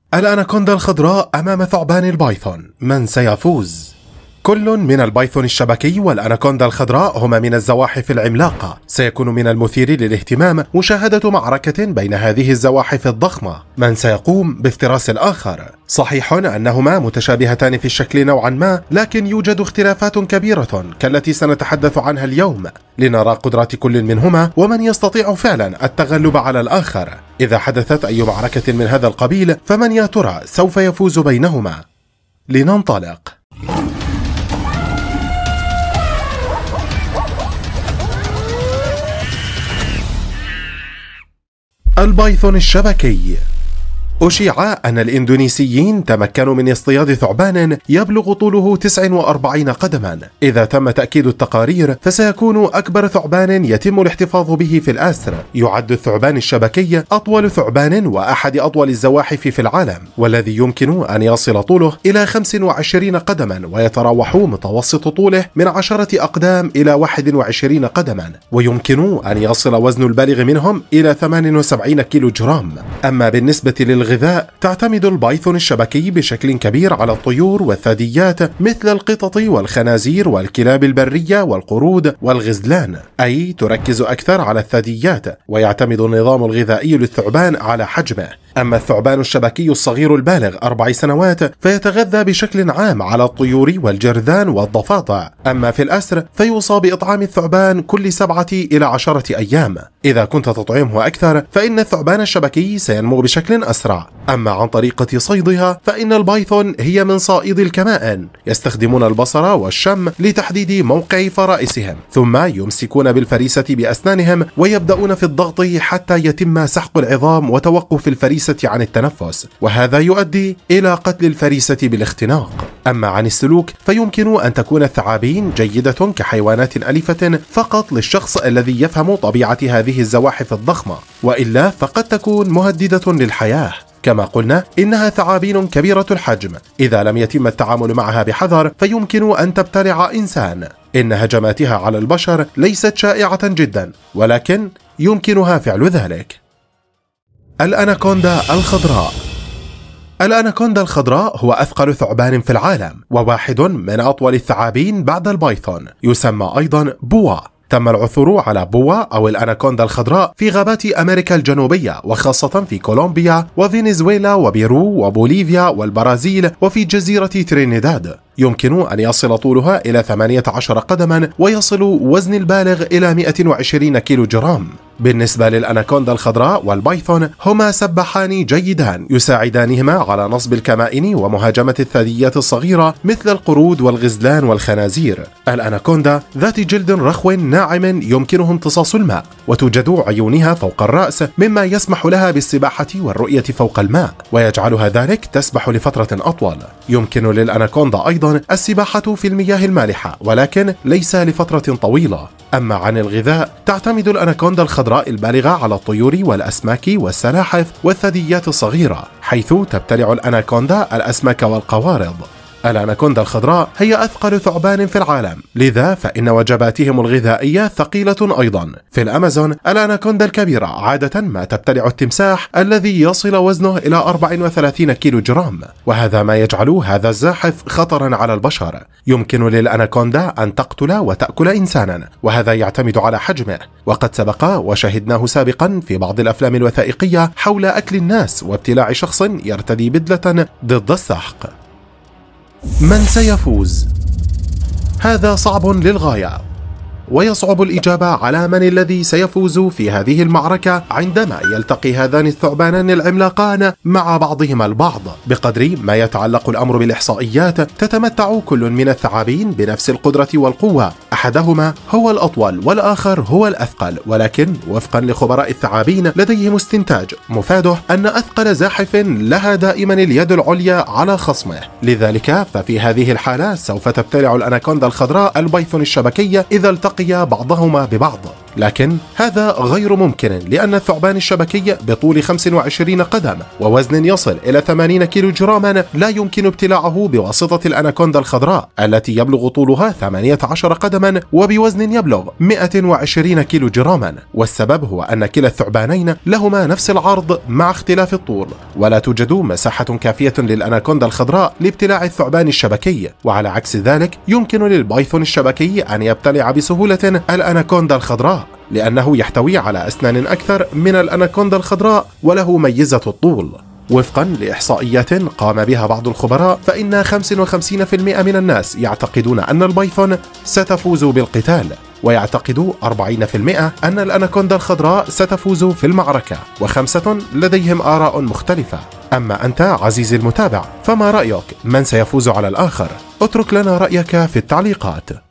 الأناكوندا الخضراء أمام ثعبان البايثون، من سيفوز؟ كل من البايثون الشبكي والأناكوندا الخضراء هما من الزواحف العملاقة. سيكون من المثير للاهتمام مشاهدة معركة بين هذه الزواحف الضخمة، من سيقوم بافتراس الآخر. صحيح أنهما متشابهتان في الشكل نوعا ما، لكن يوجد اختلافات كبيرة كالتي سنتحدث عنها اليوم، لنرى قدرات كل منهما ومن يستطيع فعلا التغلب على الآخر. إذا حدثت أي معركة من هذا القبيل فمن يا ترى سوف يفوز بينهما؟ لننطلق. البايثون الشبكي. أشيع أن الإندونيسيين تمكنوا من اصطياد ثعبان يبلغ طوله 49 قدما. إذا تم تأكيد التقارير فسيكون أكبر ثعبان يتم الاحتفاظ به في الأسر. يعد الثعبان الشبكي أطول ثعبان وأحد أطول الزواحف في العالم، والذي يمكن أن يصل طوله إلى 25 قدما، ويتراوح متوسط طوله من 10 أقدام إلى 21 قدما، ويمكن أن يصل وزن البالغ منهم إلى 78 كيلوغرام. أما بالنسبة للغذاء تعتمد البايثون الشبكي بشكل كبير على الطيور والثدييات مثل القطط والخنازير والكلاب البرية والقرود والغزلان، أي تركز أكثر على الثدييات، ويعتمد النظام الغذائي للثعبان على حجمه. أما الثعبان الشبكي الصغير البالغ 4 سنوات فيتغذى بشكل عام على الطيور والجرذان والضفادع. أما في الأسر فيوصى بإطعام الثعبان كل 7 إلى 10 أيام. إذا كنت تطعمه أكثر فإن الثعبان الشبكي سينمو بشكل أسرع. أما عن طريقة صيدها فإن البايثون هي من صائد الكمائن، يستخدمون البصر والشم لتحديد موقع فرائسهم، ثم يمسكون بالفريسة بأسنانهم ويبدأون في الضغط حتى يتم سحق العظام وتوقف الفريسة عن التنفس، وهذا يؤدي إلى قتل الفريسة بالاختناق. أما عن السلوك فيمكن أن تكون الثعابين جيدة كحيوانات أليفة فقط للشخص الذي يفهم طبيعة هذه الزواحف الضخمة، وإلا فقد تكون مهددة للحياة. كما قلنا إنها ثعابين كبيرة الحجم، إذا لم يتم التعامل معها بحذر فيمكن أن تبتلع إنسان. إن هجماتها على البشر ليست شائعة جدا، ولكن يمكنها فعل ذلك. الأناكوندا الخضراء. الأناكوندا الخضراء هو أثقل ثعبان في العالم، وواحد من أطول الثعابين بعد البايثون. يسمى أيضا بوا. تم العثور على بوا أو الأناكوندا الخضراء في غابات أمريكا الجنوبية، وخاصة في كولومبيا وفنزويلا وبيرو وبوليفيا والبرازيل وفي جزيرة ترينيداد. يمكن أن يصل طولها إلى 18 قدما، ويصل وزن البالغ إلى 120 كيلوغرام. بالنسبة للأناكوندا الخضراء والبايثون هما سباحان جيدان يساعدانهما على نصب الكمائن ومهاجمة الثدييات الصغيرة مثل القرود والغزلان والخنازير. الأناكوندا ذات جلد رخو ناعم يمكنه امتصاص الماء، وتوجد عيونها فوق الرأس مما يسمح لها بالسباحة والرؤية فوق الماء، ويجعلها ذلك تسبح لفترة أطول. يمكن للأناكوندا أيضا السباحة في المياه المالحة، ولكن ليس لفترة طويلة. أما عن الغذاء تعتمد الأناكوندا الخضراء البالغة على الطيور والأسماك والسلاحف والثدييات الصغيرة، حيث تبتلع الأناكوندا الأسماك والقوارض. الأناكوندا الخضراء هي أثقل ثعبان في العالم، لذا فإن وجباتهم الغذائية ثقيلة أيضا. في الأمازون الأناكوندا الكبيرة عادة ما تبتلع التمساح الذي يصل وزنه إلى 34 كيلوغرام، وهذا ما يجعل هذا الزاحف خطرا على البشر. يمكن للأناكوندا أن تقتل وتأكل إنسانا، وهذا يعتمد على حجمه، وقد سبق وشاهدناه سابقا في بعض الأفلام الوثائقية حول أكل الناس وابتلاع شخص يرتدي بدلة ضد السحق. من سيفوز؟ هذا صعب للغاية، ويصعب الإجابة على من الذي سيفوز في هذه المعركة عندما يلتقي هذان الثعبانان العملاقان مع بعضهما البعض. بقدر ما يتعلق الأمر بالإحصائيات تتمتع كل من الثعابين بنفس القدرة والقوة، أحدهما هو الأطول والآخر هو الأثقل، ولكن وفقا لخبراء الثعابين لديهم استنتاج مفاده أن أثقل زاحف لها دائما اليد العليا على خصمه. لذلك ففي هذه الحالة سوف تبتلع الأناكوندا الخضراء البايثون الشبكي إذا التقي بعضهما ببعض، لكن هذا غير ممكن لأن الثعبان الشبكي بطول 25 قدم ووزن يصل إلى 80 كيلوغراما لا يمكن ابتلاعه بواسطة الأناكوندا الخضراء التي يبلغ طولها 18 قدما وبوزن يبلغ 120 كيلوغراما. والسبب هو أن كلا الثعبانين لهما نفس العرض مع اختلاف الطول، ولا توجد مساحة كافية للأناكوندا الخضراء لابتلاع الثعبان الشبكي، وعلى عكس ذلك يمكن للبايثون الشبكي أن يبتلع بسهولة الأناكوندا الخضراء لأنه يحتوي على أسنان أكثر من الأناكوندا الخضراء وله ميزة الطول. وفقا لإحصائيات قام بها بعض الخبراء فإن 55% من الناس يعتقدون أن البايثون ستفوز بالقتال، ويعتقد 40% أن الأناكوندا الخضراء ستفوز في المعركة، و5 لديهم آراء مختلفة. أما أنت عزيزي المتابع، فما رأيك؟ من سيفوز على الآخر؟ اترك لنا رأيك في التعليقات.